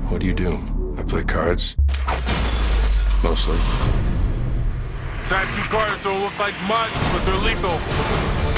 What do you do? I play cards. Mostly. Type 2 cards don't look like much, but they're lethal.